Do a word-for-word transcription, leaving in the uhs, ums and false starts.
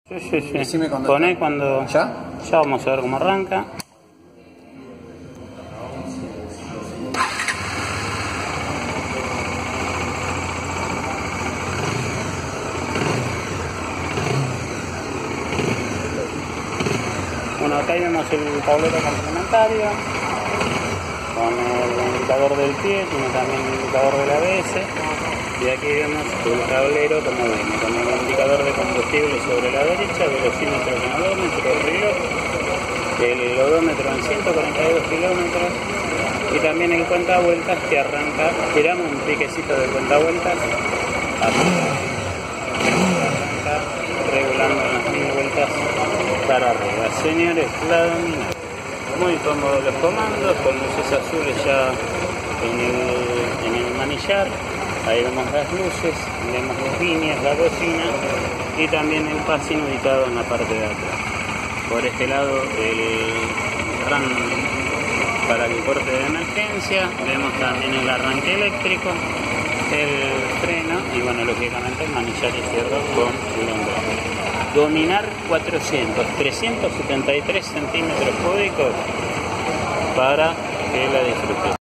Sí, sí, sí. Decime cuando Poné está. cuando... ¿Ya? Ya vamos a ver cómo arranca. Bueno, acá vemos el tablero complementario con el indicador del pie, tiene también el indicador del A B S, y aquí vemos el tablero como viene, con el indicador de combustible sobre la derecha, velocímetro con odómetro, reloj, el odómetro en ciento cuarenta y dos kilómetros, y también el cuentavueltas que arranca, tiramos un piquecito de cuentavueltas, arranca regulando las mil vueltas para arriba. Señores, la dominante. Muy cómodos los comandos, con luces azules ya en el, en el manillar. Ahí vemos las luces, vemos las líneas, la bocina y también el passing ubicado en la parte de atrás. Por este lado el RAM para el corte de emergencia, vemos también el arranque eléctrico, el freno y bueno, lógicamente el manillar izquierdo con el embrague. Dominar cuatrocientos, trescientos setenta y tres centímetros cúbicos para que la disfruten.